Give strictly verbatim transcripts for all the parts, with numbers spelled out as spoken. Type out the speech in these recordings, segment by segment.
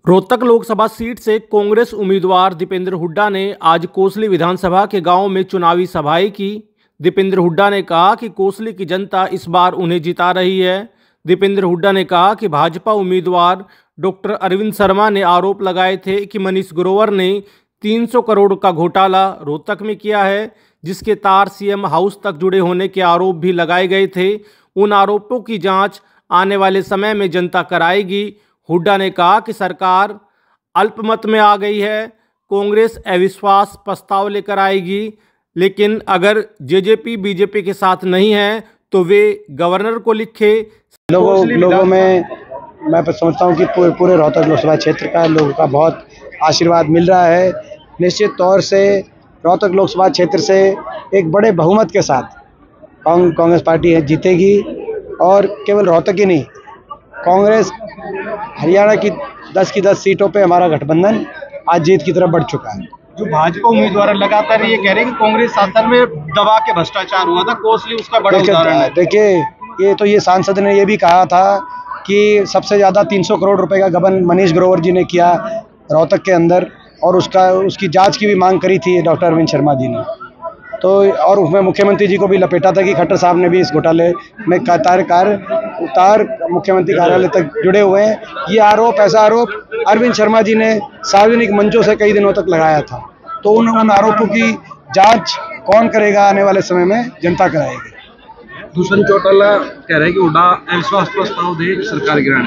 Rohtak Lok Sabha seat से कांग्रेस उम्मीदवार दीपेंद्र हुड्डा ने आज कोसली विधानसभा के गांव में चुनावी सभाएं की। दीपेंद्र हुड्डा ने कहा कि कोसली की जनता इस बार उन्हें जिता रही है। दीपेंद्र हुड्डा ने कहा कि भाजपा उम्मीदवार डॉक्टर अरविंद शर्मा ने आरोप लगाए थे कि मनीष ग्रोवर ने तीन सौ करोड़ का घोटाला रोहतक में किया है, जिसके तार सीएम हाउस तक जुड़े होने के आरोप भी लगाए गए थे। उन आरोपों की जांच आने वाले समय में जनता कराएगी। हुड्डा ने कहा कि सरकार अल्पमत में आ गई है, कांग्रेस अविश्वास प्रस्ताव लेकर आएगी, लेकिन अगर जेजेपी बीजेपी के साथ नहीं है तो वे गवर्नर को लिखे। लोगों लोगों में मैं समझता हूं कि पूरे, पूरे रोहतक लोकसभा क्षेत्र का लोगों का बहुत आशीर्वाद मिल रहा है। निश्चित तौर से रोहतक लोकसभा क्षेत्र से एक बड़े बहुमत के साथ कांग्रेस पार्टी जीतेगी, और केवल रोहतक ही नहीं, कांग्रेस हरियाणा की दस की दस सीटों पे हमारा गठबंधन आज जीत की तरफ बढ़ चुका है। जो भाजपा उम्मीदवार लगातार ये कह रहे हैं कि कांग्रेस शासन में दबा के भ्रष्टाचार हुआ था, कोसली उसका बड़ा उदाहरण है। देखिए, ये तो ये सांसद ने ये भी कहा था कि सबसे ज़्यादा तीन सौ करोड़ रुपए का गबन मनीष ग्रोवर जी ने किया रोहतक के अंदर, और उसका उसकी जांच की भी मांग करी थी डॉक्टर अरविंद शर्मा जी ने। तो और उसमें मुख्यमंत्री जी को भी लपेटा था कि खट्टर साहब ने भी इस घोटाले में तार कार उतार मुख्यमंत्री कार्यालय तक जुड़े हुए हैं। ये आरोप ऐसा आरोप अरविंद शर्मा जी ने सार्वजनिक मंचों से कई दिनों तक लगाया था। तो उन उन आरोपों की जांच कौन करेगा, आने वाले समय में जनता कराएगी। दुष्यंत चौटाला कह रहे हैं कि हुड्डा अविश्वास प्रस्ताव दे सरकार गिराने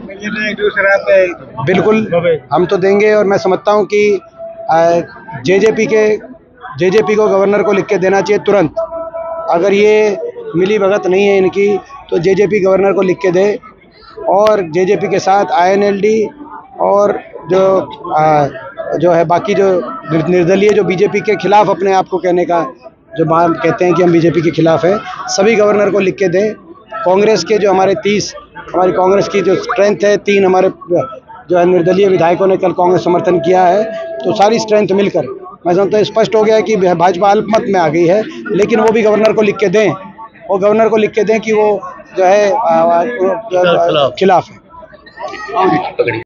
का। बिल्कुल हम तो देंगे, और मैं समझता हूं कि जेजेपी के जेजेपी को गवर्नर को लिख के देना चाहिए तुरंत। अगर ये मिली भगत नहीं है इनकी, तो जेजेपी गवर्नर को लिख के दे, और जेजेपी के साथ आईएनएलडी और जो आ, जो है बाकी जो निर्दलीय जो बीजेपी के खिलाफ अपने आप को कहने का जो बात कहते हैं कि हम बीजेपी के खिलाफ हैं, सभी गवर्नर को लिख के दें। कांग्रेस के जो हमारे तीस हमारी कांग्रेस की जो स्ट्रेंथ है, तीन हमारे जो है निर्दलीय विधायकों ने कल कांग्रेस समर्थन किया है, तो सारी स्ट्रेंथ मिलकर मैं समझता हूँ स्पष्ट हो गया है कि भाजपा अल्पमत में आ गई है। लेकिन वो भी गवर्नर को लिख के दें, वो गवर्नर को लिख के दें कि वो जो है खिलाफ है।